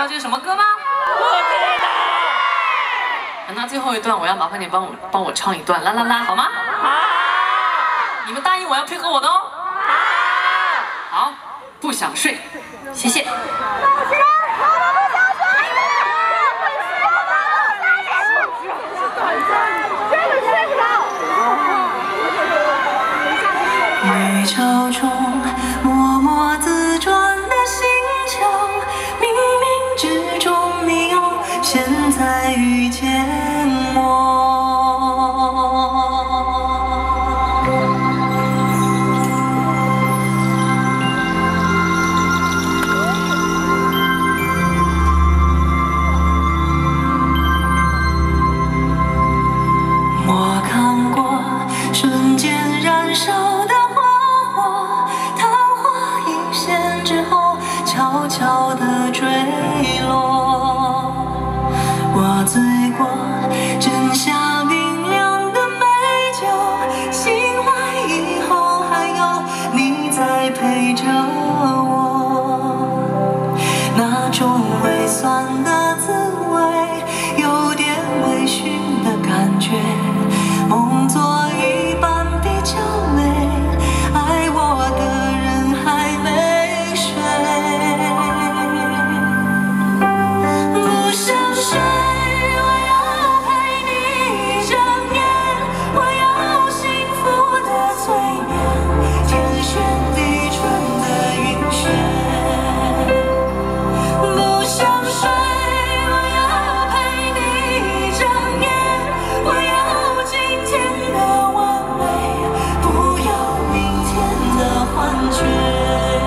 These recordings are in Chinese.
道这是什么歌吗？ 我知道。 那最后一段，我要麻烦你帮我唱一段啦啦啦，好吗？ 好。 你们答应我要配合我的哦。好，不想睡，谢谢。 绿潮中默默自转的星球，冥冥之中你又现在遇见我。我看过瞬间燃烧的悄悄地坠落，我醉过斟下冰凉的美酒，醒来以后还有你在陪着我，那种微酸的滋味，有点微醺的感觉，梦作一般比较美，爱我的人还没睡。不想睡，我要陪你一整夜，我要幸福的催眠，天旋地转的晕眩。不想睡，我要陪你一整夜，我要今天的完美，不要明天的幻觉。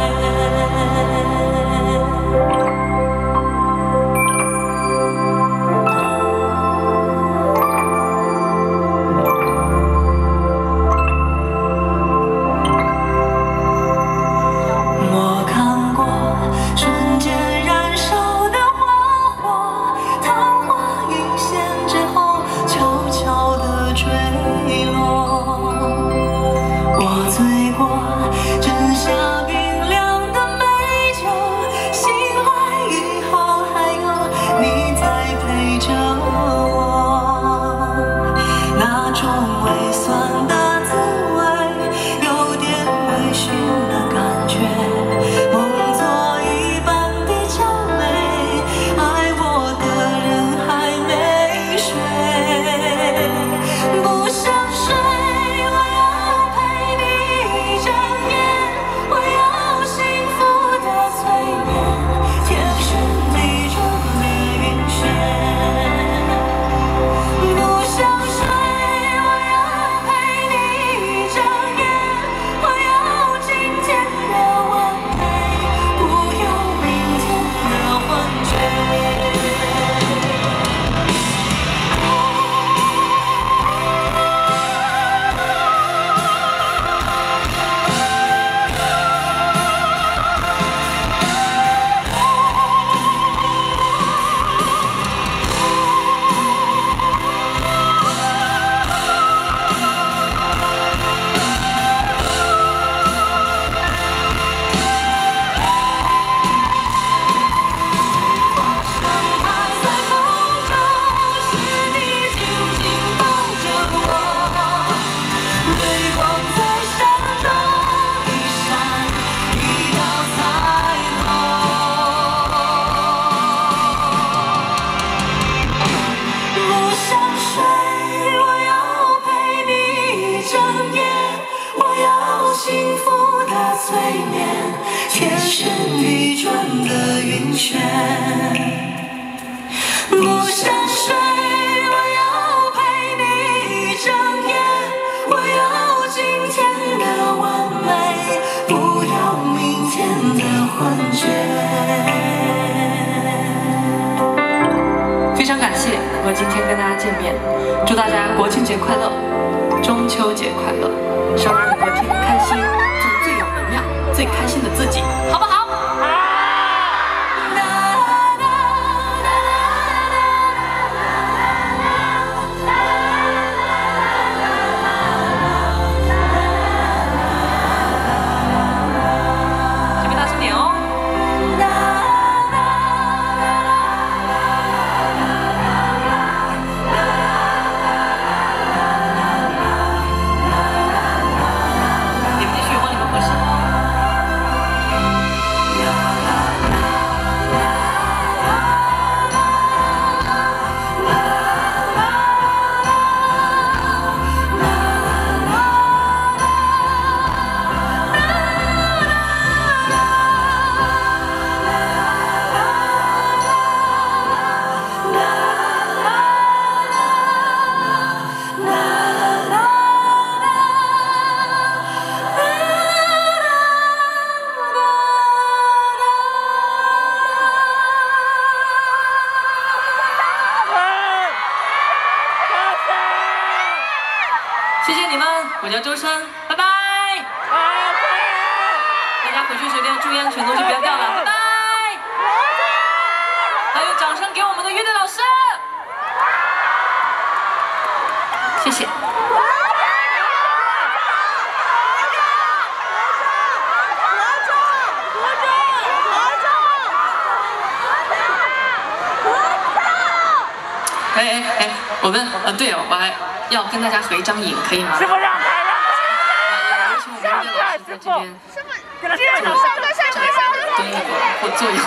天旋地转的晕眩，不想睡，我要陪你一整夜，我要今天的完美，不要明天的幻觉。 非常感谢能够今天跟大家见面，祝大家国庆节快乐，中秋节快乐，希望能够天天开心，做最有能量、最开心的自己，好不好？这边大声点哦。 我叫周深，拜拜。大家回去随便注意安全，东西不要掉了，拜拜。还有掌声给我们的乐队老师，谢谢。哎，我们对哦，我还要跟大家合一张影，可以吗？ 师傅让开， 有请我们的老师在这边， 给他上蹲一会儿或坐一会儿。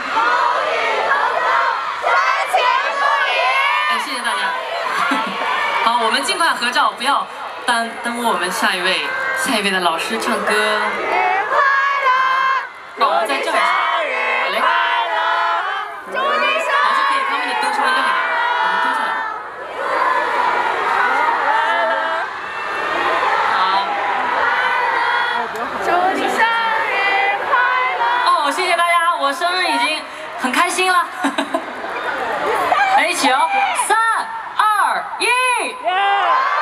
哎，谢谢大家。好，我们尽快合照，不要耽误我们下一位的老师唱歌。那我们再这样。好嘞。好，就可以他们的灯稍微亮一点。 谢谢大家，我生日已经很开心了。来一起哦，3、2、1。